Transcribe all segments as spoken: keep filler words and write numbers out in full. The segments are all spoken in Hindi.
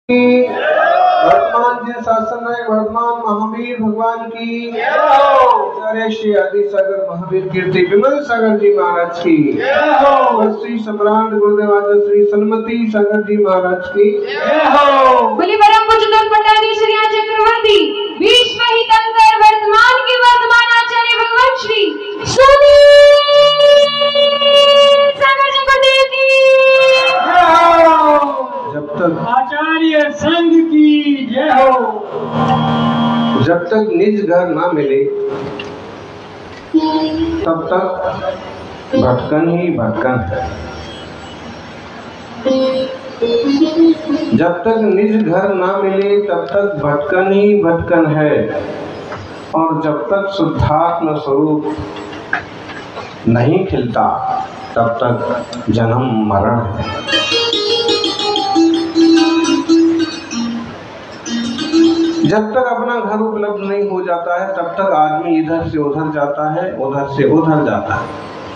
वर्तमान जिन शासन नायक वर्तमान महावीर भगवान की जय। श्री आदि सागर महावीर कीर्ति विमल सागर जी महाराज की जय। श्री सम्राट गुरुदेव आचार्य श्री सन्मति सागर जी महाराज की जय। बोली परम पूज्य पंडित श्री चक्रवर्ती विश्व हितंकर वर्तमान के वर्तमान आचार्य भगवान श्री स्वामी सागर जी गुरुदेव की जब तक आचार्य संघ की जय हो। जब तक निज घर ना मिले तब तक भटकन ही भटकन है। जब तक निज घर ना मिले तब तक भटकन ही भटकन है। और जब तक शुद्धात्म स्वरूप नहीं खिलता तब तक जन्म मरण है। जब तक अपना घर उपलब्ध नहीं हो जाता है तब तक आदमी इधर से उधर जाता है, उधर से उधर जाता है।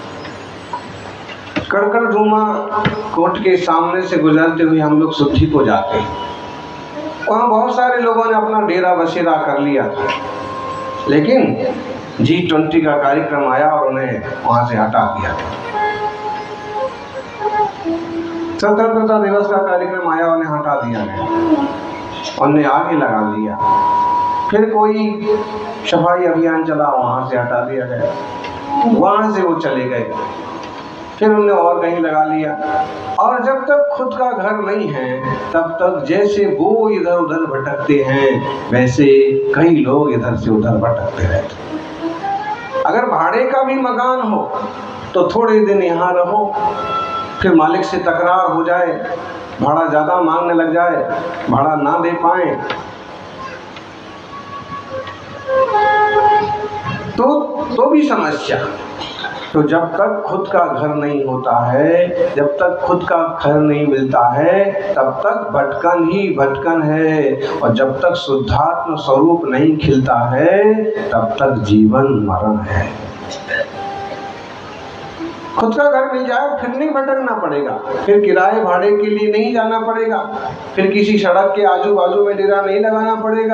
कड़कड़ रूमा कोट के सामने से गुजरते हुए हम लोग सुट्ठी को जाते हैं। वहाँ बहुत सारे लोगों ने अपना डेरा बसेरा कर लिया था, लेकिन जी ट्वेंटी का कार्यक्रम आया और उन्हें वहाँ से हटा दिया। स्वतंत्रता दिवस का कार्यक्रम आया, उन्हें हटा दिया गया, उन्हें आगे लगा लिया। फिर कोई सफाई अभियान चला, वहाँ से हटा दिया गया, वहाँ से वो चले गए, फिर उन्हें और कहीं लगा लिया। और जब तक खुद का घर नहीं है तब तक जैसे वो इधर उधर भटकते हैं वैसे कई लोग इधर से उधर भटकते रहते। अगर भाड़े का भी मकान हो तो थोड़े दिन यहाँ रहो, फिर मालिक से तकरार हो जाए, भाड़ा ज्यादा मांगने लग जाए, भाड़ा ना दे पाए तो तो भी समस्या। तो जब तक खुद का घर नहीं होता है, जब तक खुद का घर नहीं मिलता है तब तक भटकन ही भटकन है। और जब तक शुद्धात्म स्वरूप नहीं खिलता है तब तक जीवन मरण है। खुद का घर मिल जाए फिर नहीं भटकना पड़ेगा, फिर किराए भाड़े के लिए नहीं जाना पड़ेगा, फिर किसी सड़क के आजू बाजू में डेरा नहीं लगाना पड़ेगा।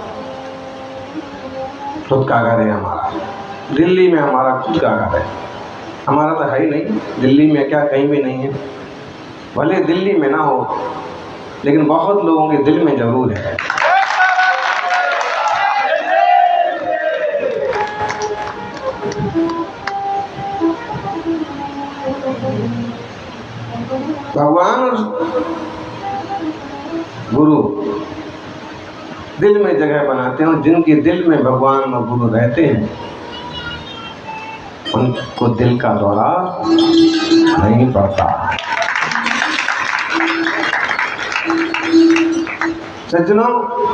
खुद का घर है हमारा। दिल्ली में हमारा खुद का घर है, हमारा तो है ही नहीं। दिल्ली में क्या कहीं भी नहीं है। भले दिल्ली में ना हो लेकिन बहुत लोगों के दिल में जरूर है। भगवान और गुरु दिल में जगह बनाते हैं, और जिनके दिल में भगवान और गुरु रहते हैं उनको दिल का दौरा नहीं पड़ता। सज्जनों,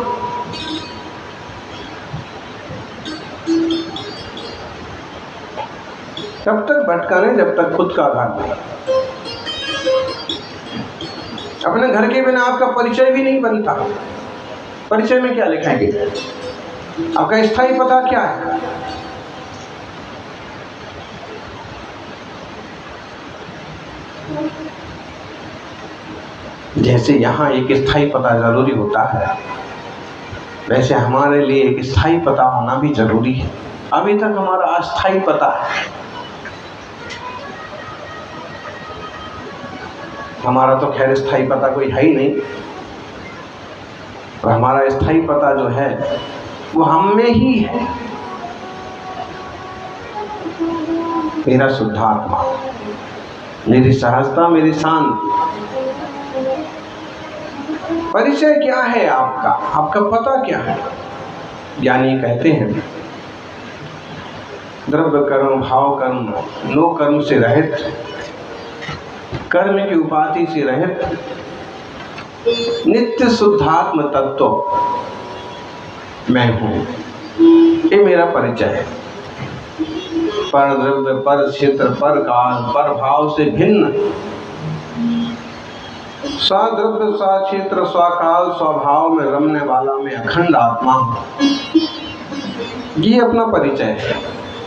तब तक भटकाने जब तक खुद का घर नहीं। अपने घर के बिना आपका परिचय भी नहीं बनता। परिचय में क्या लिखेंगे? आपका स्थायी पता क्या है? जैसे यहाँ एक स्थायी पता जरूरी होता है, वैसे हमारे लिए एक स्थायी पता होना भी जरूरी है। अभी तक हमारा अस्थायी पता है। हमारा तो खैर स्थायी पता कोई है ही नहीं, और हमारा स्थायी पता जो है वो हम में ही है। मेरा शुद्धात्मा, मेरी सहजता, मेरी शांति। परिचय क्या है आपका? आपका पता क्या है? ज्ञानी कहते हैं द्रव्य कर्म, भाव कर्म, नो कर्म से रहित, कर्म की उपाधि से रहित नित्य शुद्धात्म तत्व मैं हूँ। ये मेरा परिचय है। पर द्रव्य, पर क्षेत्र, पर काल, पर भाव से भिन्न स्वद्रव्य, स्वक्षेत्र, स्वकाल, स्वभाव में रमने वाला मैं अखंड आत्मा हूँ। ये अपना परिचय है।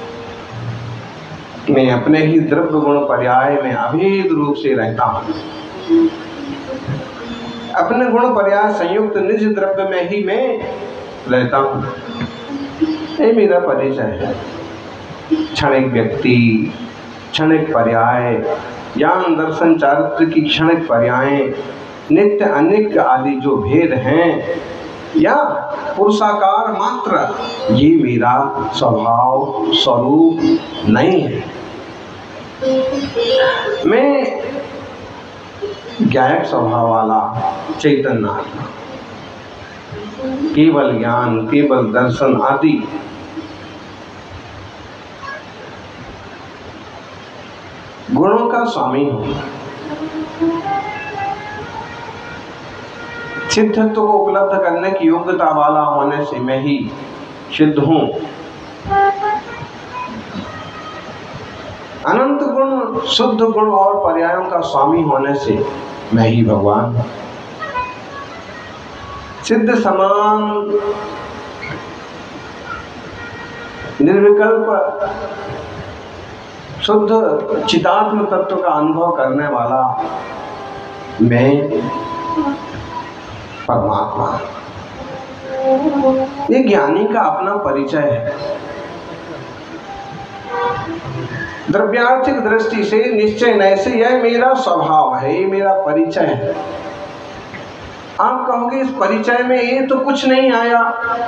मैं अपने ही द्रव्य गुण पर्याय में अभेद रूप से रहता हूँ। अपने गुण पर्याय संयुक्त निज द्रव्य में ही मैं रहता हूँ। ये मेरा परिचय है। क्षणिक व्यक्ति, क्षणिक पर्याय, ज्ञान दर्शन चारित्र की क्षणिक पर्याय, नित्य अनित्य आदि जो भेद हैं, या पुरुषाकार मात्र, ये मेरा स्वभाव स्वरूप नहीं है। मैं ज्ञायक स्वभाव वाला चैतन्य आत्मा, केवल ज्ञान, केवल दर्शन आदि गुणों का स्वामी हूँ। सिद्धत्व को उपलब्ध करने की योग्यता वाला होने से मैं ही सिद्ध हूँ। अनंत गुण, शुद्ध गुण और पर्यायों का स्वामी होने से मैं ही भगवान हूँ। सिद्ध समान निर्विकल्प शुद्ध चिदात्म तत्व का अनुभव करने वाला मैं परमात्मा। ये ज्ञानी का अपना परिचय है। द्रव्यार्थिक दृष्टि से निश्चय नय से यह मेरा स्वभाव है, ये मेरा परिचय है। आप कहोगे इस परिचय में ये तो कुछ नहीं आया,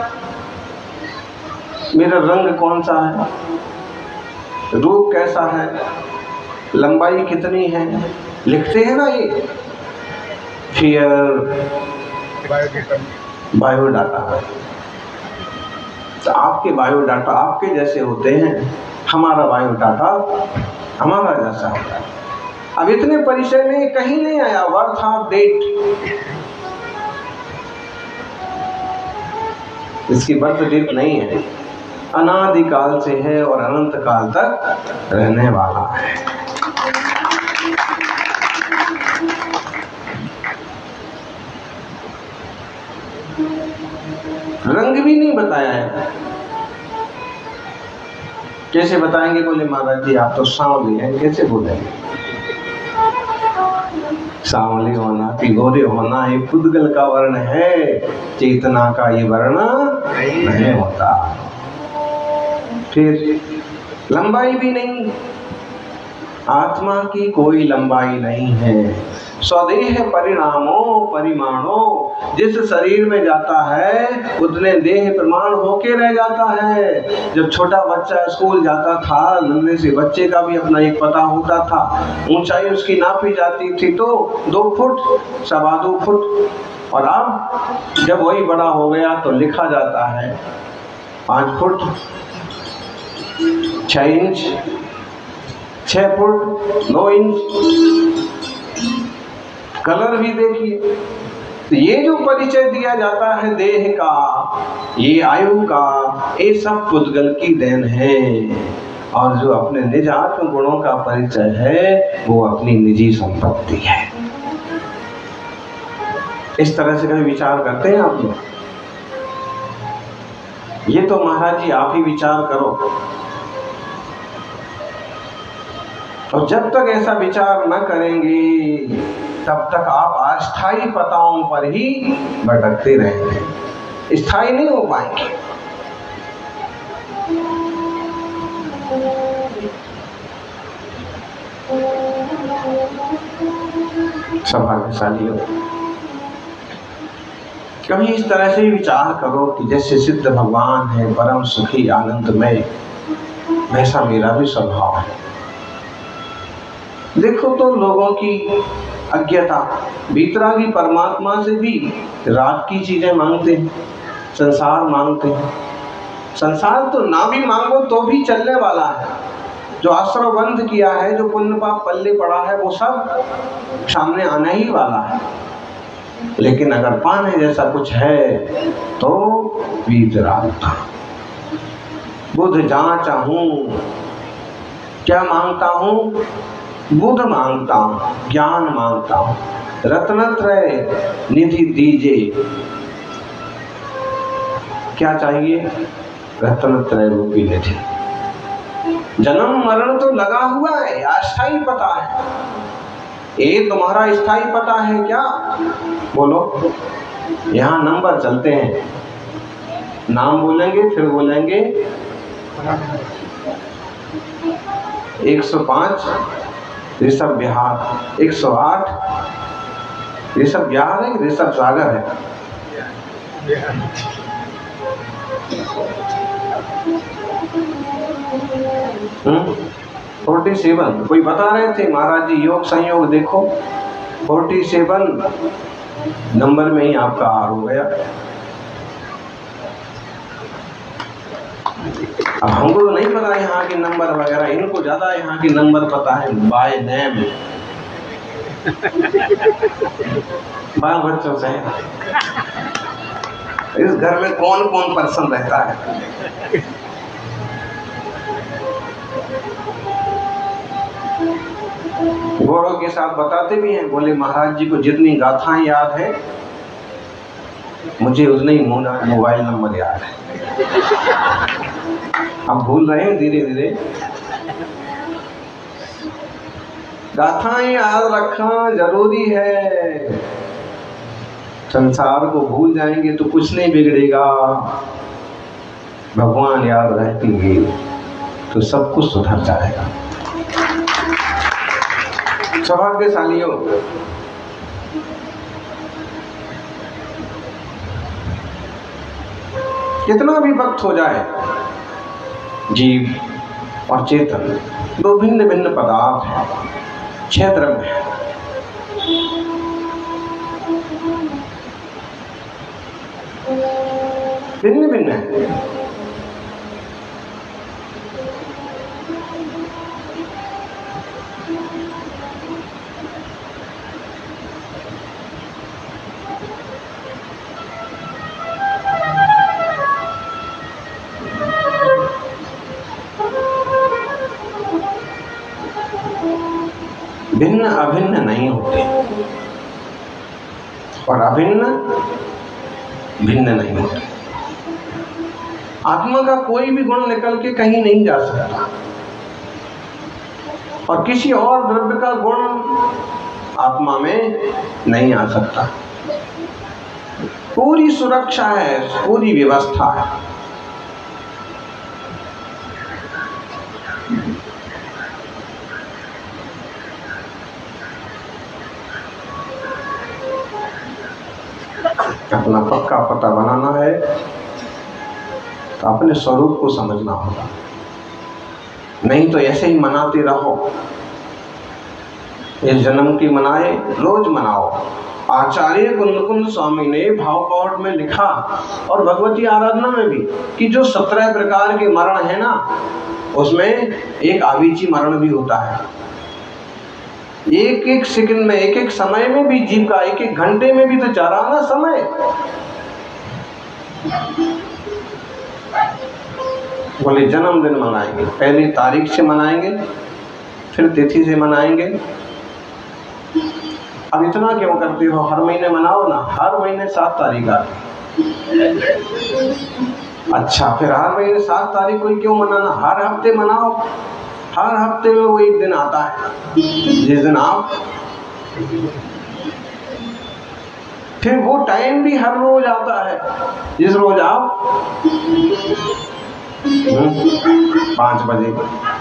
मेरा रंग कौन सा है, रूप कैसा है, लंबाई कितनी है, लिखते हैं ना ये फियर बायोडाटा है। तो आपके बायोडाटा आपके जैसे होते हैं, हमारा बायोडाटा हमारा जैसा होता है। अब इतने परिचय में कहीं नहीं आया वर्थ ऑफ डेट, इसकी बर्थ डेट नहीं है, अनादिकाल से है और अनंत काल तक रहने वाला है। रंग भी नहीं बताया है। कैसे बताएंगे? बोले महाराज जी आप तो सांवले हैं, कैसे बोलेंगे? सांवले होना, पिगोरे होना ये पुद्गल का वर्ण है, चेतना का ये वर्ण नहीं होता। फिर लंबाई भी नहीं, आत्मा की कोई लंबाई नहीं है। स्वदेह परिणामों परिमाणों, जिस शरीर में जाता है उतने देह प्रमाण होके रह जाता है। जब छोटा बच्चा स्कूल जाता था, नन्हे से बच्चे का भी अपना एक पता होता था। ऊंचाई उसकी नापी जाती थी तो दो फुट सवा दो फुट, और अब जब वही बड़ा हो गया तो लिखा जाता है पाँच फुट छह इंच, छह फुट नौ इंच। कलर भी देखिए। तो ये जो परिचय दिया जाता है देह का, ये आयु का, ये सब पुद्गल की देन है। और जो अपने निज आत्म गुणों का परिचय है वो अपनी निजी संपत्ति है। इस तरह से कभी विचार करते हैं आप लोग? ये तो महाराज जी आप ही विचार करो। और जब तक ऐसा विचार न करेंगे तब तक आप अस्थायी पताओं पर ही भटकते रहेंगे, स्थायी नहीं हो पाएंगे। सौभाग्यशाली हो। कभी इस तरह से विचार करो कि जैसे सिद्ध भगवान है परम सुखी आनंदमय, वैसा मेरा भी स्वभाव है। देखो तो लोगों की अज्ञता, भीतरागी परमात्मा से भी रात की चीजें मांगते हैं, संसार मांगते हैं। संसार तो ना भी मांगो तो भी चलने वाला है। जो आश्रय बंद किया है, जो पुण्य पाप पल्ले पड़ा है, वो सब सामने आने ही वाला है। लेकिन अगर पाने जैसा कुछ है तो वीतराग बुध जहाँ चाहूं, क्या मांगता हूँ? बुध मांगता हूँ, ज्ञान मांगता हूँ, रत्नत्रय निधि दीजिए। क्या चाहिए? रत्नत्रय रूपी निधि। जन्म मरण तो लगा हुआ है, अस्थाई पता है। ये तुम्हारा स्थायी पता है क्या? बोलो, यहाँ नंबर चलते हैं, नाम बोलेंगे फिर बोलेंगे एक सौ पाँच ऋषभ बिहार, एक सौ आठ ऋषभ बिहार है, ऋषभ सागर है। हम्म फोर्टी सेवन कोई बता रहे थे महाराज जी, योग संयोग देखो फोर्टी सेवन नंबर में ही आपका हार हो गया। अब हमको तो नहीं पता यहाँ के नंबर वगैरह, इनको ज्यादा यहाँ के नंबर पता है बाय नेम। बाल बच्चों से इस घर में कौन कौन पर्सन रहता है। गौरव के साथ बताते भी हैं, बोले महाराज जी को जितनी गाथाएं याद है मुझे उतने ही मोबाइल नंबर याद है। आप भूल रहे हैं धीरे धीरे। गाथाएं याद रखना जरूरी है। संसार को भूल जाएंगे तो कुछ नहीं बिगड़ेगा, भगवान याद रखेंगे तो सब कुछ सुधर जाएगा। सौभाग्यशालियों, कितना भी वक्त हो जाए, जीव और चेतन दो भिन्न भिन्न पदार्थ हैं, छह द्रव्य हैं। भिन्न भिन्न है। भिन्न अभिन्न नहीं होते और अभिन्न भिन्न नहीं होते। आत्मा का कोई भी गुण निकल के कहीं नहीं जा सकता और किसी और द्रव्य का गुण आत्मा में नहीं आ सकता। पूरी सुरक्षा है, पूरी व्यवस्था है। अपना पक्का पता बनाना है तो अपने स्वरूप को समझना होगा, नहीं तो ऐसे ही मनाते रहो। इस जन्म की मनाए, रोज मनाओ। आचार्य कुंद स्वामी ने भाव पौट में लिखा और भगवती आराधना में भी कि जो सत्रह प्रकार के मरण है ना, उसमें एक आवीची मरण भी होता है। एक एक सेकंड में, एक एक समय में भी जीव का, एक एक घंटे में भी तो जा रहा ना समय। बोले जन्मदिन मनाएंगे, पहली तारीख से मनाएंगे, फिर तिथि से मनाएंगे। अब इतना क्यों करते हो? हर महीने मनाओ ना, हर महीने सात तारीख आती। अच्छा, फिर हर महीने सात तारीख को क्यों मनाना? हर हफ्ते मनाओ। हर हफ्ते में वो एक दिन आता है जिस दिन आप, फिर वो टाइम भी हर रोज आता है जिस रोज आप पांच बजे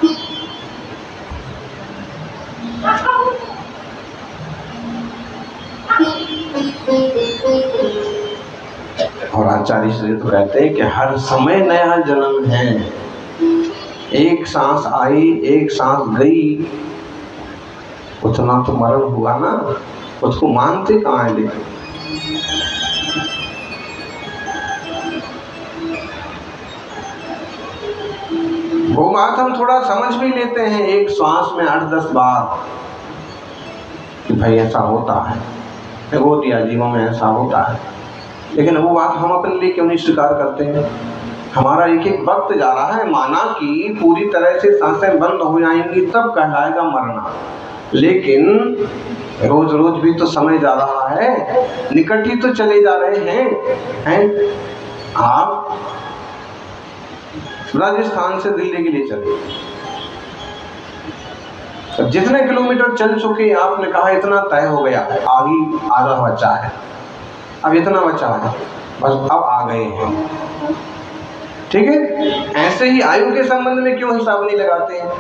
और आचार्य श्री तो कहते हैं कि हर समय नया जन्म है। एक सांस आई, एक सांस गई, उतना तो मरण हुआ ना, उसको मानते कहाँ है? लेकिन वो बात हम थोड़ा समझ भी लेते हैं एक श्वास में आठ दस बार कि भाई ऐसा होता है, वो दिया जीवों में ऐसा होता है, लेकिन वो बात हम अपने लिए क्यों नहीं स्वीकार करते हैं? हमारा एक एक वक्त जा रहा है, माना कि पूरी तरह से सांसें बंद हो जाएंगी तब कहलाएगा मरना, लेकिन रोज रोज भी तो समय जा रहा है, निकट ही तो चले जा रहे हैं हैं आप राजस्थान से दिल्ली के लिए चले, अब जितने किलोमीटर चल चुके आपने कहा इतना तय हो गया, आगे आधा बचा है। अब इतना बचा है, बस अब आ गए हैं। ठीक है, ऐसे ही आयु के संबंध में क्यों हिसाब नहीं लगाते हैं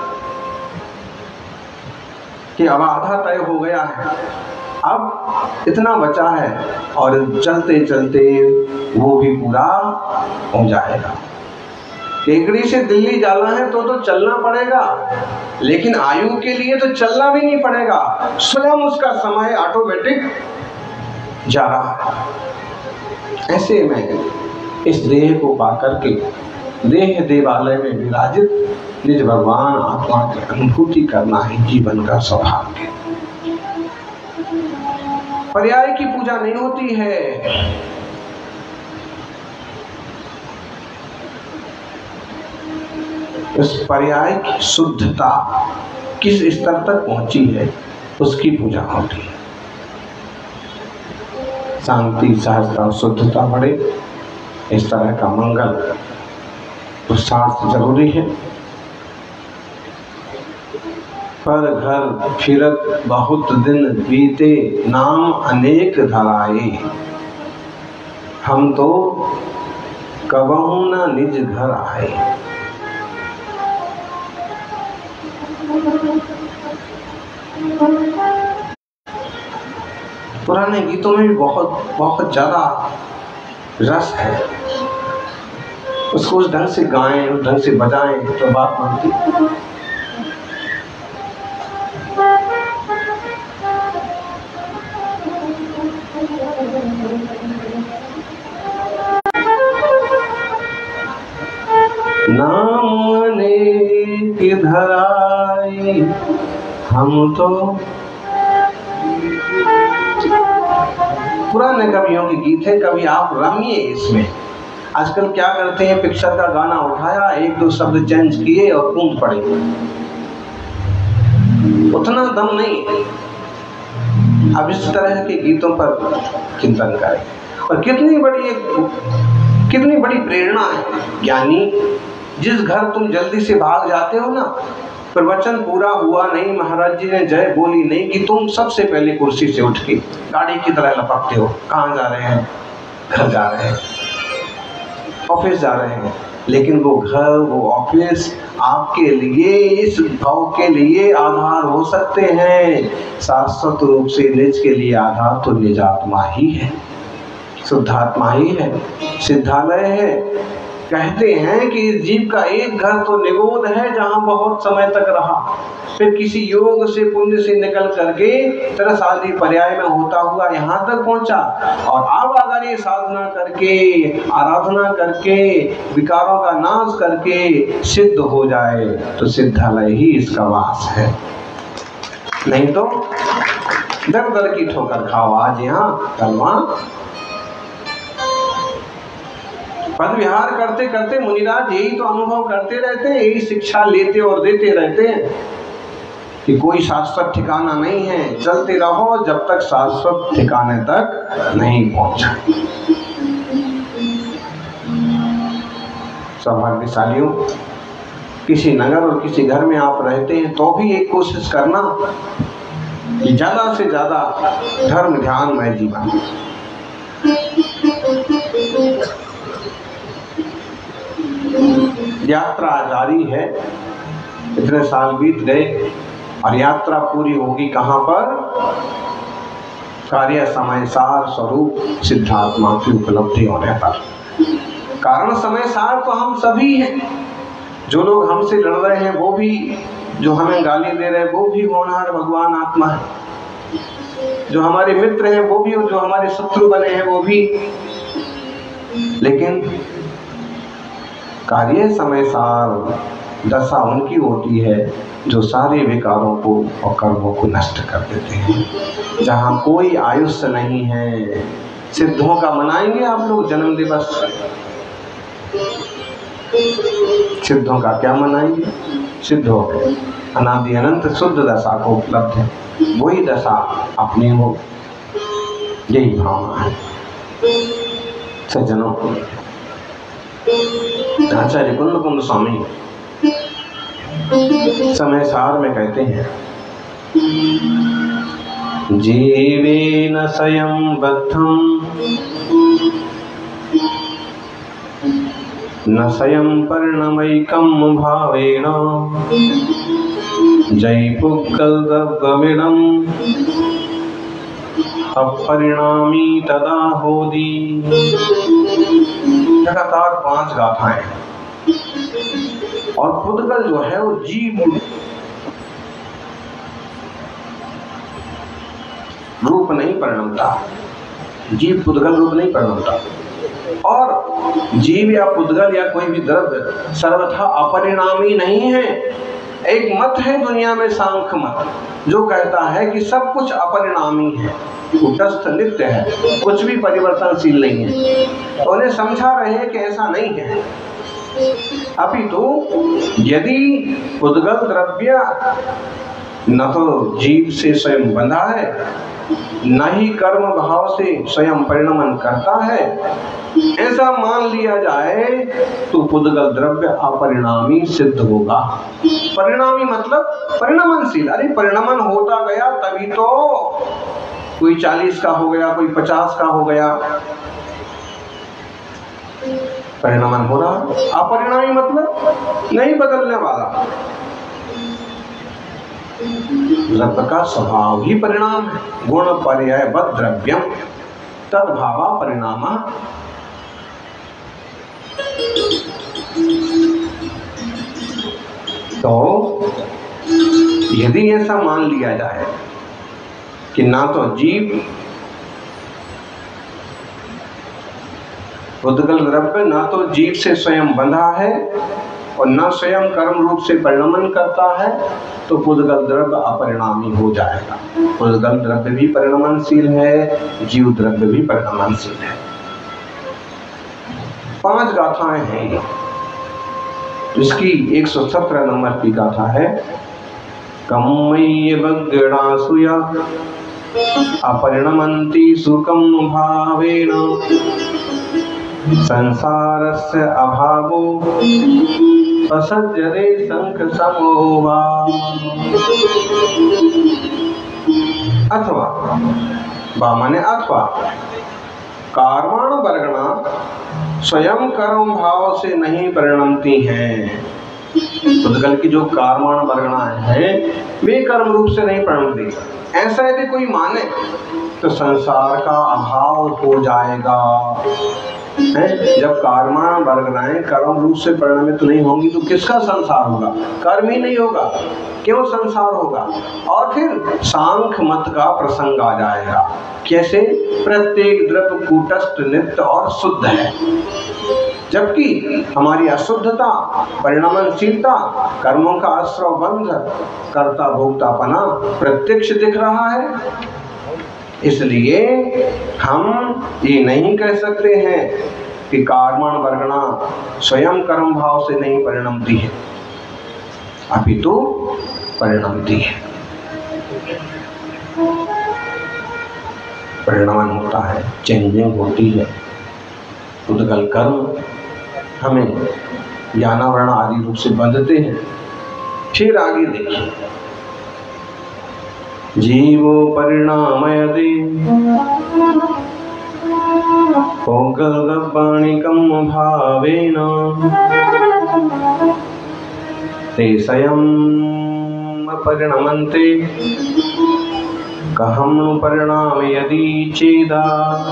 कि अब आधा तय हो गया है, अब इतना बचा है और चलते चलते वो भी पूरा हो जाएगा। केकड़ी से दिल्ली जाना है तो तो चलना पड़ेगा, लेकिन आयु के लिए तो चलना भी नहीं पड़ेगा, स्वयं उसका समय ऑटोमेटिक जा रहा है। ऐसे में इस देह को पाकर के देह देवालय में विराजित निज भगवान आत्मा की अनुभूति करना ही जीवन का सौभाग्य। पर्याय की पूजा नहीं होती है। उस पर्याय की शुद्धता किस स्तर तक पहुंची है उसकी पूजा होती है। शांति, सहजता, शुद्धता बढ़े, इस तरह का मंगल पुरुषार्थ जरूरी है। पर घर फिरत बहुत दिन बीते, नाम अनेक धराए, हम तो कबहू न निज घर आए। पुराने गीतों में भी बहुत बहुत ज्यादा रस है, उसको उस ढंग से गाएं, उस ढंग से बजाएं तो बात बनती। नाम अनेक धराए, हम तो पुराने कवियों के गीत है, कभी आप रमिए इसमें। आजकल क्या करते हैं, पिक्चर का गाना उठाया, एक दो शब्द चेंज किए और कूद पड़े, उतना दम नहीं है। अब इस तरह के गीतों पर चिंतन करें। और कितनी बड़ी एक कितनी बड़ी प्रेरणा है ज्ञानी। जिस घर तुम जल्दी से भाग जाते हो ना, प्रवचन पूरा हुआ नहीं, महाराज जी ने जय बोली नहीं कि तुम सबसे पहले कुर्सी से उठ के गाड़ी की तरह लपकते हो। कहाँ जा रहे हैं? घर जा रहे हैं, ऑफिस जा रहे हैं। लेकिन वो घर, वो ऑफिस आपके लिए, इस भाव के लिए आधार हो सकते हैं। शाश्वत रूप से निज के लिए आधार तो निजात्मा ही है, शुद्धात्मा ही है, सिद्धालय है। कहते हैं कि इस जीव का एक घर तो निगोद है जहां बहुत समय तक रहा, फिर किसी योग से, पुण्य से निकल करके तरस आदि पर्याय में होता हुआ यहाँ तक पहुंचा। और अब अगर ये साधना करके, आराधना करके, विकारों का नाश करके सिद्ध हो जाए तो सिद्धालय ही इसका वास है। नहीं तो दर दर की ठोकर खाओ, आज यहाँ कल वहाँ। पद विहार करते करते मुनिराज यही तो अनुभव करते रहते हैं, यही शिक्षा लेते और देते रहते हैं कि कोई शाश्वत ठिकाना नहीं है। चलते रहो जब तक शाश्वत ठिकाने तक नहीं पहुंचा। सौभाग्यशालियों, किसी नगर और किसी घर में आप रहते हैं तो भी एक कोशिश करना कि ज्यादा से ज्यादा धर्म ध्यानमय जीवन। यात्रा जारी है, इतने साल बीत गए और यात्रा पूरी होगी कहाँ पर? कार्य समय सार स्वरूप सिद्धात्मा की उपलब्धि होने पर। कारण समय सार तो हम सभी हैं। जो लोग हमसे लड़ रहे हैं वो भी, जो हमें गाली दे रहे हैं वो भी होनहार भगवान आत्मा है। जो हमारे मित्र हैं वो भी, और जो हमारे शत्रु बने हैं वो भी। लेकिन कार्य समय सार दशा उनकी होती है जो सारे विकारों को और कर्मों को नष्ट कर देते हैं। जहाँ कोई आयुष्य नहीं है। सिद्धों का मनाएंगे आप लोग जन्म दिवस? सिद्धों का क्या मनाएंगे? सिद्धों के अनादि अनंत शुद्ध दशा को उपलब्ध है, वही दशा अपनी हो, यही भावना है सज्जनों को। आचार्य कुंद कुंद स्वामी समय सार में कहते हैं, जीवेन स्वयं बद्धं न स्वयं परिणमैकं भावेन जय पुग्गलद्रव्यमिदम् अपरिणामी तदा होदी। लगातार पांच गाथाएं और पुद्गल जो है वो जीव रूप नहीं परिणमता, जीव पुद्गल रूप नहीं परिणमता। और जीव या पुद्गल या कोई भी द्रव्य सर्वथा अपरिणामी नहीं है। एक मत है दुनिया में, सांख्य मत, जो कहता है कि सब कुछ अपरिणामी है, कूटस्थ नित्य है, कुछ भी परिवर्तनशील नहीं है। तो उन्हें समझा रहे हैं कि ऐसा नहीं है, अपितु यदि पुद्गल द्रव्य न तो जीव से स्वयं बंधा है, न ही कर्म भाव से स्वयं परिणमन करता है, ऐसा मान लिया जाए तो पुद्गल द्रव्य अपरिणामी सिद्ध होगा। परिणामी मतलब परिणमनशील। अरे परिणमन होता गया तभी तो कोई चालीस का हो गया, कोई पचास का हो गया, परिणमन हो रहा। अपरिणामी मतलब नहीं बदलने वाला। द्रव्य का स्वभाव ही परिणाम है। गुण पर्यायवत् द्रव्यम तद्भावा परिणाम। तो यदि ऐसा मान लिया जाए कि ना तो जीव पुद्गल द्रव्य ना तो जीव से स्वयं बंधा है और न स्वयं कर्म रूप से परिणमन करता है, तो पुद्गल द्रव्य अपरिणामी हो जाएगा। पुद्गल द्रव्य भी परिणमनशील है, जीव द्रव्य भी परिणमनशील है। पांच गाथाएं हैं ये। इसकी एक सौ सत्रह नंबर की गाथा है। कम्मय्य बग्गणासूया अपरिणमन्ति सुखं भावेन संसारस्य अभावो असज्जते शंख समोवा। अथवा बा माने अथवा कार्माण वर्गणा स्वयं कर्म भाव से नहीं परिणमती हैं। पुद्गल की जो कार्माण वर्गणाएं हैं वे कर्म रूप से नहीं परिणमती। ऐसा यदि कोई माने तो संसार का अभाव हो जाएगा। है? जब कार्माण वर्गणाएं कर्म रूप से परिणमित नहीं होंगी तो किसका संसार होगा? कर्म ही नहीं होगा, क्यों संसार होगा? और फिर सांख्य मत का प्रसंग आ जाएगा। कैसे? प्रत्येक द्रव्य कूटस्थ नित्य और शुद्ध है, जबकि हमारी अशुद्धता, परिणमनशीलता, कर्मों का आश्रव बंध, कर्ता भोक्तापना प्रत्यक्ष दिख रहा है। इसलिए हम ये नहीं कह सकते हैं कि कार्माण वर्गणा स्वयं कर्म भाव से नहीं परिणमती है, अपितु परिणमती है। परिणमन होता है, चेंजिंग होती है। पुद्गल कर्म हमें ज्ञानावरण आदि रूप से बंधते हैं। फिर आगे देखिए, जीवो परिणामयते पुग्गलद्रव्याणिकं भावेन ते स्वयं परिणमन्ते कहं परिणामयति चेदा।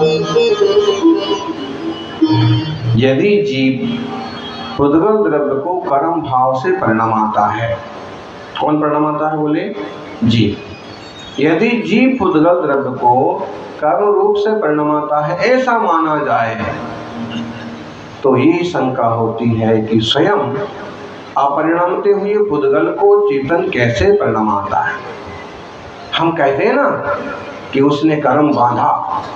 यदि जीव पुद्गल द्रव्य को कर्म भाव से परिणमाता है, कौन परिणमाता है? बोले जीव। यदि जीव पुद्गल द्रव्य को कर्म रूप से परिणमाता है, ऐसा माना जाए, तो ये शंका होती है कि स्वयं अपरिणमते हुए पुद्गल को चेतन कैसे परिणमाता है। हम कहते हैं ना कि उसने कर्म बांधा,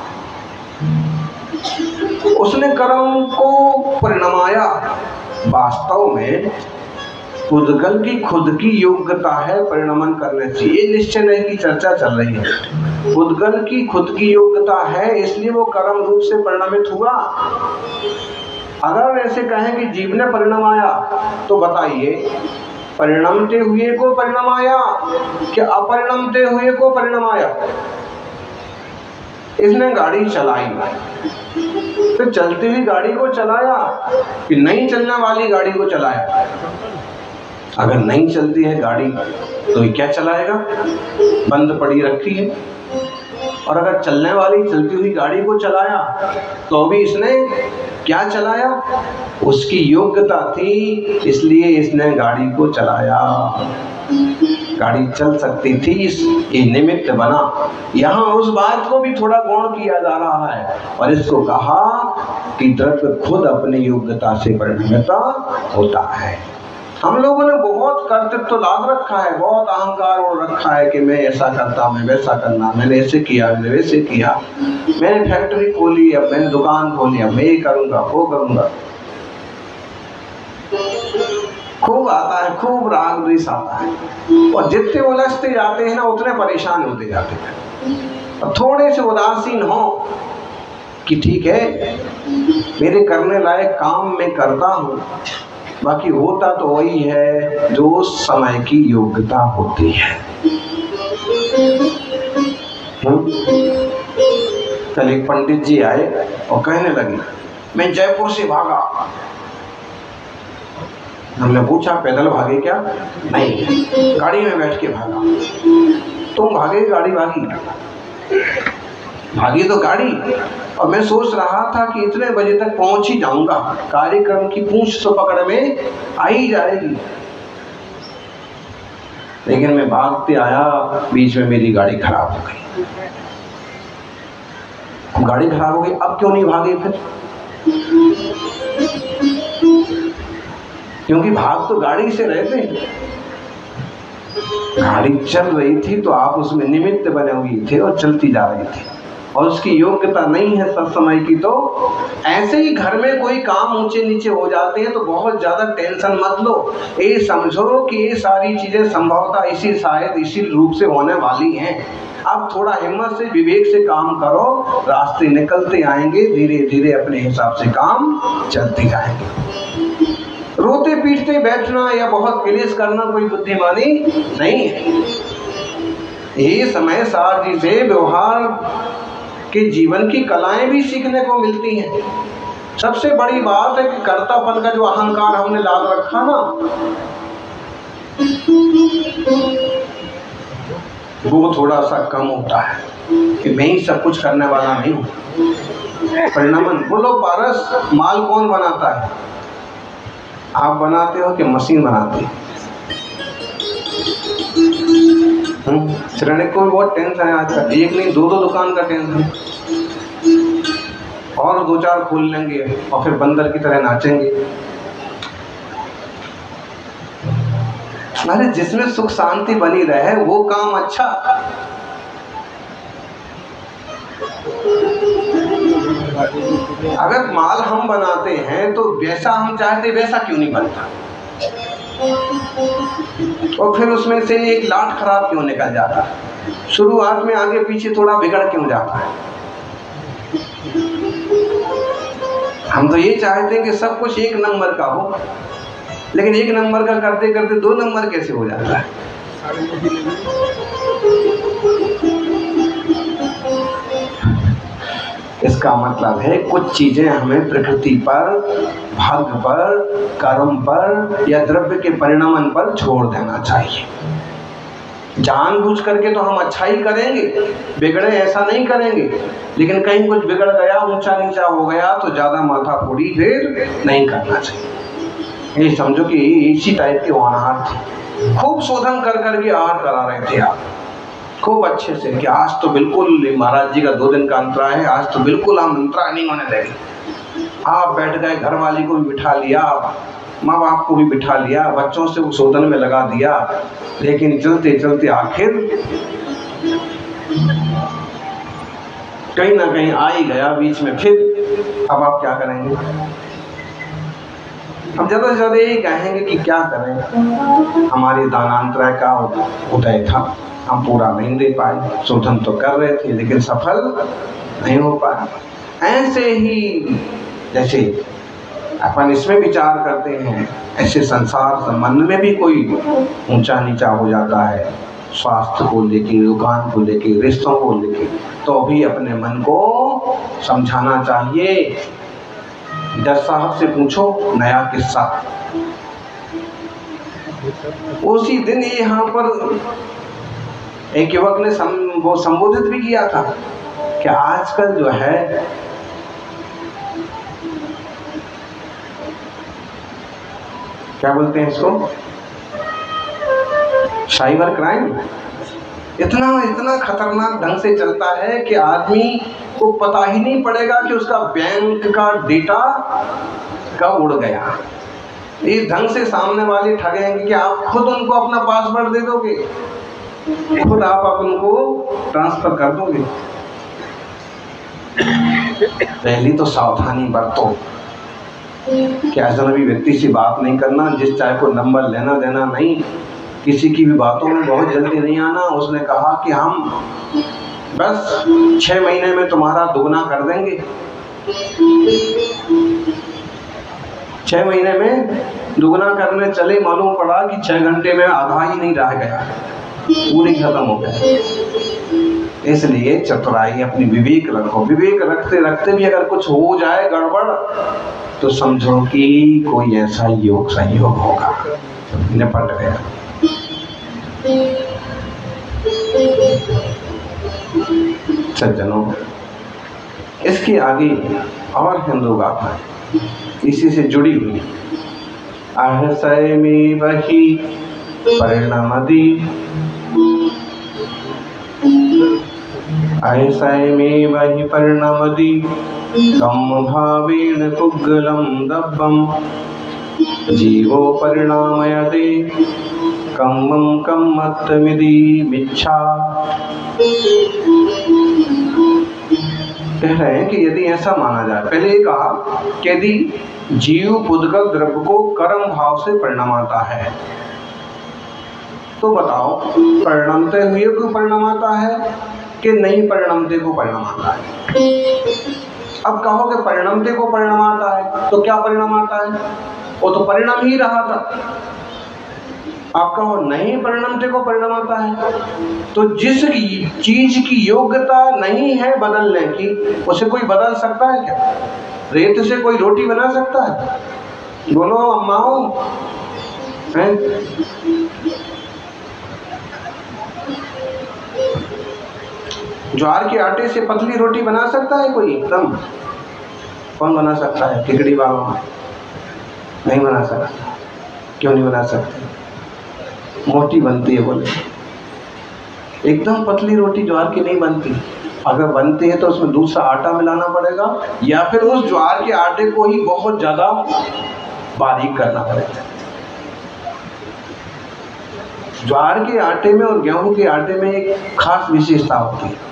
उसने कर्म को परिणमाया। वास्तव में पुद्गल की खुद की योग्यता है परिणमन करने से, ये निश्चय नहीं की चर्चा चल रही है। पुद्गल की खुद की योग्यता है, इसलिए वो कर्म रूप से परिणमित हुआ। अगर ऐसे कहें कि जीव ने परिणमाया, तो बताइए परिणमते हुए को परिणमाया कि अपरिणमते हुए को परिणमाया? इसने गाड़ी चलाई, तो चलती हुई गाड़ी को चलाया कि नहीं चलने वाली गाड़ी को चलाया? अगर नहीं चलती है गाड़ी तो ये क्या चलाएगा? बंद पड़ी रखी है। और अगर चलने वाली चलती हुई गाड़ी को चलाया तो अभी इसने क्या चलाया? उसकी योग्यता थी, इसलिए इसने गाड़ी को चलाया। गाड़ी चल सकती थी, ये निमित्त बना। यहाँ उस बात को भी थोड़ा गौण किया जा रहा है और इसको कहा कि द्रव्य खुद अपनी योग्यता से परिणत होता है। हम लोगों ने बहुत कर्तव्य तो लाद रखा है, बहुत अहंकार और रखा है कि मैं ऐसा करता, मैं वैसा करना, मैंने ऐसे किया, मैंने वैसे किया, मैंने फैक्ट्री खोली, अब मैंने दुकान खोली, अब मैं ये करूंगा, वो करूंगा। खूब आता है, खूब राग द्वेष आता है और जितने उलझते जाते हैं ना उतने परेशान होते जाते हैं। और थोड़े से उदासीन हो कि ठीक है मेरे करने लायक काम मैं करता हूँ, बाकी होता तो वही है जो उस समय की योग्यता होती है। कल एक पंडित जी आए और कहने लगे मैं जयपुर से भागा। हमने पूछा पैदल भागे क्या? नहीं, गाड़ी में बैठ के भागा। तुम भागे गाड़ी भागी? भागी तो गाड़ी। और मैं सोच रहा था कि इतने बजे तक पहुंच ही जाऊंगा, कार्यक्रम की पूंछ तो पकड़ में आ ही जाएगी, लेकिन मैं भागते आया, बीच में मेरी गाड़ी खराब हो गई। गाड़ी खराब हो गई, अब क्यों नहीं भागे फिर? क्योंकि भाग तो गाड़ी से रहे थे, गाड़ी चल रही थी तो आप उसमें निमित्त बने हुए थे और चलती जा रही थी और उसकी योग्यता नहीं है सत्समय की। तो ऐसे ही घर में कोई काम ऊंचे नीचे हो जाते हैं तो बहुत ज्यादा टेंशन मत लो। ये समझो कि ये सारी चीजें संभवतः इसी शायद इसी रूप से होने वाली हैं। अब थोड़ा हिम्मत से विवेक से काम करो, रास्ते निकलते आएंगे, धीरे धीरे अपने हिसाब से काम चलते जाएंगे। रोते पीटते बैठना या बहुत क्लेश करना कोई बुद्धिमानी नहीं है। ये समय सारथी से व्यवहार के जीवन की कलाएं भी सीखने को मिलती हैं। सबसे बड़ी बात है कि कर्तापन का जो अहंकार हमने लाद रखा ना, वो थोड़ा सा कम होता है कि मैं ही सब कुछ करने वाला नहीं हूँ। परिणामन बोलो पारस, माल कौन बनाता है? आप बनाते हो कि मशीन बनाती है? श्रेणिक को भी बहुत टेंशन है आजकल, एक नहीं दो दो दुकान का टेंशन, और दो चार खोल लेंगे और फिर बंदर की तरह नाचेंगे। अरे जिसमें सुख शांति बनी रहे वो काम अच्छा। अगर माल हम बनाते हैं तो वैसा हम चाहते वैसा क्यों नहीं बनता? और फिर उसमें से एक लाट खराब क्यों निकल जाता है? शुरुआत में आगे पीछे थोड़ा बिगड़ क्यों जाता है? हम तो ये चाहते हैं कि सब कुछ एक नंबर का हो, लेकिन एक नंबर का करते करते दो नंबर कैसे हो जाता है? इसका मतलब है कुछ चीजें हमें प्रकृति पर, भाग्य पर, कर्म पर या द्रव्य के परिणामन पर छोड़ देना चाहिए। जानबूझ करके तो हम अच्छा ही करेंगे, बिगड़े ऐसा नहीं करेंगे, लेकिन कहीं कुछ बिगड़ गया, ऊंचा नीचा हो गया तो ज्यादा माथा फोड़ी फिर नहीं करना चाहिए। ये समझो कि इसी टाइप के होनहार थे, खूब शोधन कर करके आहार करा रहे थे आप खूब अच्छे से कि आज तो बिल्कुल महाराज जी का दो दिन का अंतरा है, आज तो बिल्कुल हम अंतरा नहीं होने देंगे। आप बैठ गए, घर वाली को भी बिठा लिया, माँ बाप को भी बिठा लिया, बच्चों से वो शोधन में लगा दिया, लेकिन चलते चलते आखिर कहीं ना कहीं आ ही गया बीच में। फिर अब आप क्या करेंगे? हम ज्यादा से ज्यादा यही कहेंगे कि क्या करें, हमारी दानांतराय का उदय था, हम पूरा नहीं दे पाए, शोधन तो कर रहे थे लेकिन सफल नहीं हो पाया। ऐसे ही जैसे अपन इसमें विचार करते हैं, ऐसे संसार संबंध में भी कोई ऊंचा नीचा हो जाता है, स्वास्थ्य को लेके, दुकान को लेके, रिश्तों को लेके, तो भी अपने मन को समझाना चाहिए जज साहब से पूछो नया किस्सा। उसी दिन यहाँ पर एक युवक ने सम, वो संबोधित भी किया था कि आजकल जो है क्या बोलते हैं इसको, साइबर क्राइम इतना इतना खतरनाक ढंग से चलता है कि आदमी को पता ही नहीं पड़ेगा कि उसका बैंक का डेटा कब उड़ गया। इस ढंग से सामने वाले ठगेंगे कि आप खुद उनको अपना पासवर्ड दे दोगे, खुद आप उनको ट्रांसफर कर दोगे। पहली तो सावधानी बरतो कि अजनबी व्यक्ति से बात नहीं करना, जिस चाहे को नंबर लेना देना नहीं, किसी की भी बातों में बहुत जल्दी नहीं आना। उसने कहा कि हम बस छह महीने में तुम्हारा दुगना कर देंगे। छह महीने में दुगना करने चले, मालूम पड़ा कि छह घंटे में आधा ही नहीं रह गया, पूरी खत्म हो गया। इसलिए चतुराई, अपनी विवेक रखो। विवेक रखते रखते भी अगर कुछ हो जाए गड़बड़ तो समझो कि कोई ऐसा योग संयोग होगा, निपट गया। सज्जनों, इसके आगे और हिंदू गाथा इसी से जुड़ी हुई। आहसय में बही परिणमति, आहसय में बही परिणमति, कम भावेन पुग्गलं दब्बं, जीवो परिणामयते कम्मं कम्मत्तमिति मिच्छा। कह रहे हैं कि यदि ऐसा माना जाए, पहले ये कहा कि यदि जीव पुद्गल द्रव्य को कर्म भाव से परिणमाता है तो बताओ परिणमते हुए को परिणमाता है कि नहीं परिणमते को परिणमाता है। अब कहो कि परिणमते को परिणमाता है तो क्या परिणमाता है, वो तो परिणाम ही रहा था। आप कहो नहीं परिणमते को परिणमाता है, तो जिस चीज की योग्यता नहीं है बदलने की, उसे कोई बदल सकता है क्या? रेत से कोई रोटी बना सकता है? बोलो अम्माओं, हैं? ज्वार के आटे से पतली रोटी बना सकता है कोई? एकदम कौन बना सकता है? खिचड़ी बाबा नहीं बना सकता। क्यों नहीं बना सकते? मोटी बनती है बोले, एकदम पतली रोटी ज्वार की नहीं बनती। अगर बनती है तो उसमें दूसरा आटा मिलाना पड़ेगा, या फिर उस ज्वार के आटे को ही बहुत ज्यादा बारीक करना पड़ेगा। ज्वार के आटे में और गेहूं के आटे में एक खास विशेषता होती है।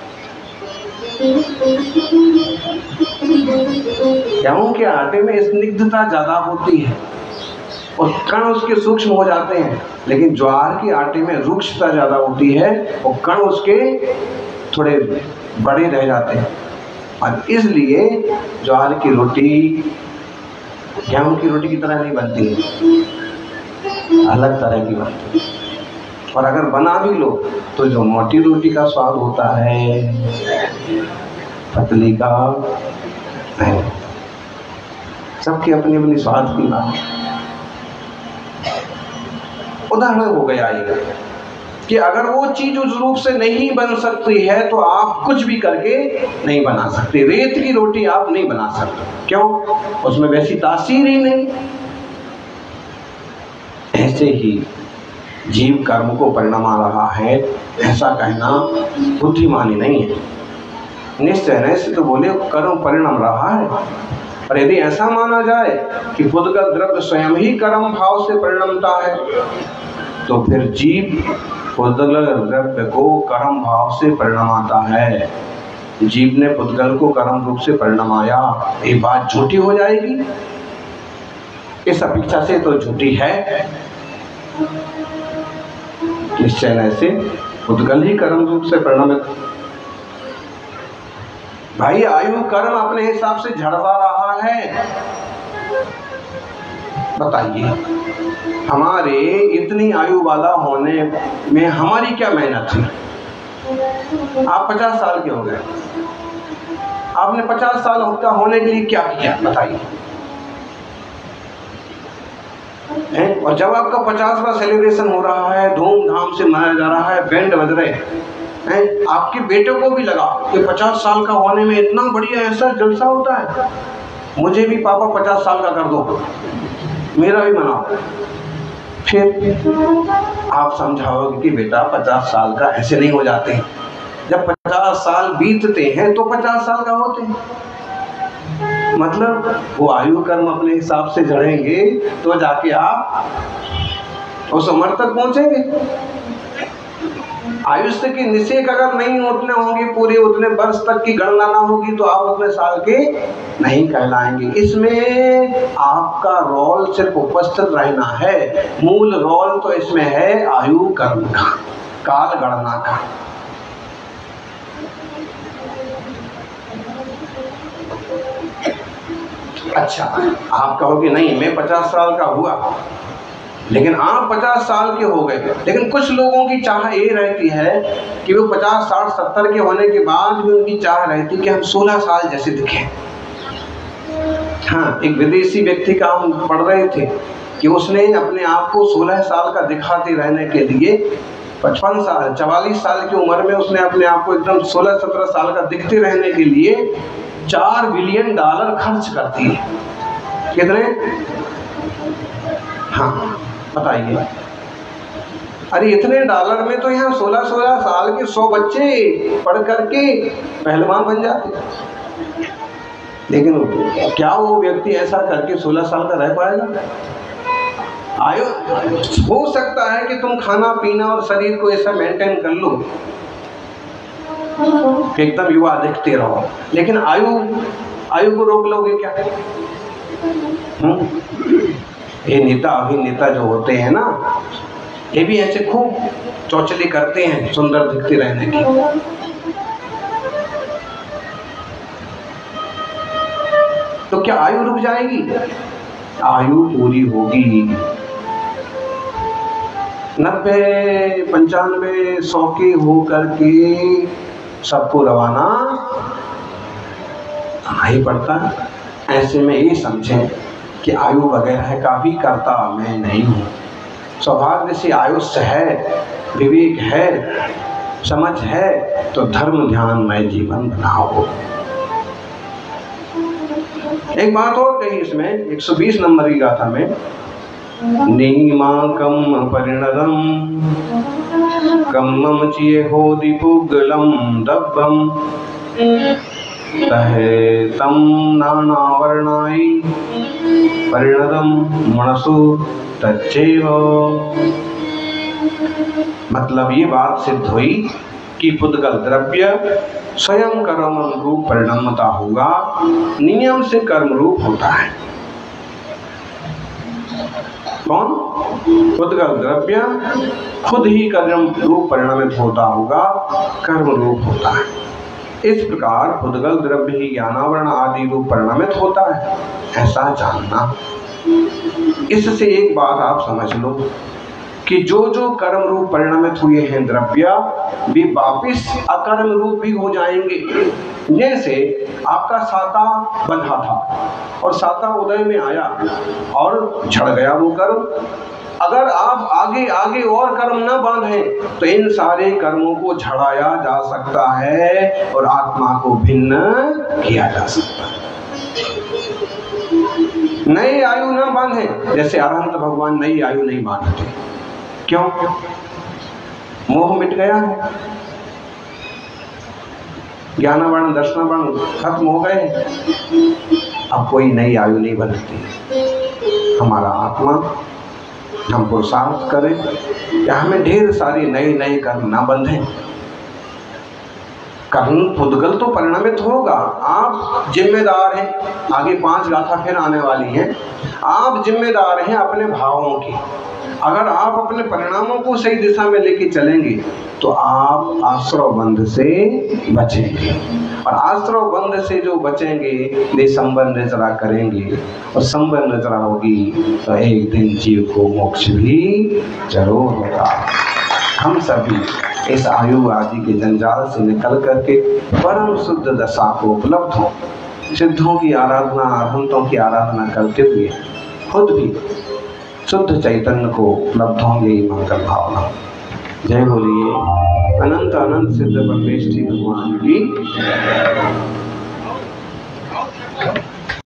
गेहूं के आटे में स्निग्धता ज्यादा होती है और कण उसके सूक्ष्म हो जाते हैं, लेकिन ज्वार के आटे में रुक्षता ज्यादा होती है और कण उसके थोड़े बड़े रह जाते हैं। और इसलिए ज्वार की रोटी गेहूं की रोटी की तरह नहीं बनती है, अलग तरह की बनती है। और अगर बना भी लो तो जो मोटी रोटी का स्वाद होता है पतली का नहीं। सबकी अपनी अपनी स्वाद की बात। उदाहरण हो गया ये कि अगर वो चीज उस रूप से नहीं बन सकती है तो आप कुछ भी करके नहीं बना सकते। रेत की रोटी आप नहीं बना सकते, क्यों? उसमें वैसी तासीर ही नहीं। ऐसे ही जीव कर्म को परिणमा रहा है, ऐसा कहना बुद्धिमानी नहीं है। निश्चय नहीं से तो बोले कर्म परिणम रहा है। और यदि ऐसा माना जाए कि पुद्गल द्रव्य स्वयं ही कर्म भाव से परिणमता है तो फिर जीव पुद्गल द्रव्य को कर्म भाव से परिणमाता है। जीव ने पुद्गल को कर्म रूप से परिणमाया, ये बात झूठी हो जाएगी। इस अपेक्षा से तो झूठी है। निश्चय न से पुद्गल ही कर्म रूप से परिणमित। भाई आयु कर्म अपने हिसाब से झड़ता रहा है। बताइए हमारे इतनी आयु वाला होने में हमारी क्या मेहनत थी? आप पचास साल के हो गए, आपने पचास साल का होने के लिए क्या किया बताइए? है। और जब आपका पचासवां सेलिब्रेशन हो रहा है, धूमधाम से मनाया जा रहा है, बैंड बज रहे हैं, आपके बेटे को भी लगा कि पचास साल का होने में इतना बढ़िया ऐसा जलसा होता है, मुझे भी पापा पचास साल का कर दो, मेरा भी मनाओ। फिर आप समझाओगे कि बेटा पचास साल का ऐसे नहीं हो जाते, जब पचास साल बीतते हैं तो पचास साल का होते हैं। मतलब वो आयु कर्म अपने हिसाब से जड़ेंगे तो जाके आप उस उम्र तक पहुंचेंगे। आयुष्य की निषेक अगर नहीं उतने होंगे, पूरे उतने वर्ष तक की गणना ना होगी, तो आप उतने साल के नहीं कहलाएंगे। इसमें आपका रोल सिर्फ उपस्थित रहना है, मूल रोल तो इसमें है आयु कर्म का, काल गणना का। अच्छा, आप कहोगे नहीं मैं पचास साल का हुआ, लेकिन आप पचास साल के हो गए, लेकिन कुछ लोगों की चाह ये रहती है कि वो पचास साठ सत्तर के होने के बाद भी उनकी चाह रहती कि हम सोलह साल जैसे दिखें। हाँ, एक विदेशी व्यक्ति का हम पढ़ रहे थे कि उसने अपने आप को सोलह साल का दिखाते रहने के लिए पचपन साल चवालीस साल की उम्र में उसने अपने आप को एकदम सोलह सत्रह साल का दिखते रहने के लिए चार बिलियन डॉलर खर्च करती है। कितने? हाँ बताइए। अरे इतने डॉलर में तो यहाँ सोलह सोलह साल के सौ बच्चे पढ़ करके पहलवान बन जाते, लेकिन क्या वो व्यक्ति ऐसा करके सोलह साल का रह पाएगा? आयु हो सकता है कि तुम खाना पीना और शरीर को ऐसा मेंटेन कर लो कि एकदम युवा दिखते रहो, लेकिन आयु आयु को रोक लोगे क्या? हम्म ये नेता अभिनेता जो होते हैं ना, ये भी ऐसे खूब चौचले करते हैं सुंदर दिखते रहने की। तो क्या आयु रुक जाएगी? आयु पूरी होगी। नब्बे पंचानवे सौ के हो करके सबको रवाना ही पड़ता है। ऐसे में ये समझें कि आयु वगैरह का भी करता मैं नहीं हूँ। सौभाग्य से आयुष्य है, विवेक है, समझ है, तो धर्म ध्यान में जीवन बनाओ। एक बात और कही इसमें एक सौ बीस नंबर की गाथा में, नीमाकम परिणदम कम्मम चिये होदि पुगलम दब्बम तहे तम नानावर्णाई परिणदम मनसु तच्चैव। मतलब ये बात सिद्ध हुई कि पुद्गल द्रव्य स्वयं कर्म रूप परिणमता होगा, नियम से कर्म रूप होता है। कौन? पुद्गल द्रव्य खुद ही कर्म रूप परिणमित होता होगा, कर्म रूप होता है। इस प्रकार पुद्गल द्रव्य ही ज्ञानावरण आदि रूप परिणमित होता है, ऐसा जानना। इससे एक बात आप समझ लो कि जो जो कर्म रूप परिणमित हुए हैं द्रव्य, वे वापिस अकर्म रूप भी हो जाएंगे। जैसे आपका साता बंधा था और साता उदय में आया और झड़ गया वो कर्म। अगर आप आगे आगे और कर्म न बांधें तो इन सारे कर्मों को झड़ाया जा सकता है और आत्मा को भिन्न किया जा सकता है। नई आयु न बांधें, जैसे अरहंत भगवान नई आयु नहीं बांधते। क्यों? मोह मिट गया है, ज्ञानावरण दर्शनावरण खत्म हो गए, अब कोई नई आयु नहीं बनती। हमारा आत्मा, हम पुरुषार्थ करें या हमें ढेर सारी नए नए कर्म ना बंधें। कर्म पुद्गल तो परिणमित होगा, आप जिम्मेदार हैं। आगे पांच गाथा फिर आने वाली हैं। आप जिम्मेदार हैं अपने भावों की। अगर आप अपने परिणामों को सही दिशा में लेके चलेंगे तो आप आश्रव बंध से बचेंगे, और आश्रव बंध से जो बचेंगे वे संबंध रचना करेंगे, और संबंध रचना होगी तो एक दिन जीव को मोक्ष भी जरूर होगा। हम सभी इस आयु आदि के जंजाल से निकल करके परम शुद्ध दशा को उपलब्ध हो, सिद्धों की आराधना, अरहंतों की आराधना करते हुए खुद भी शुद्ध चैतन्य को उपलब्ध होंगे। यही मंगल भावना। जय बोलिए अनंत अनंत सिद्ध परमेष्ठी भगवान की।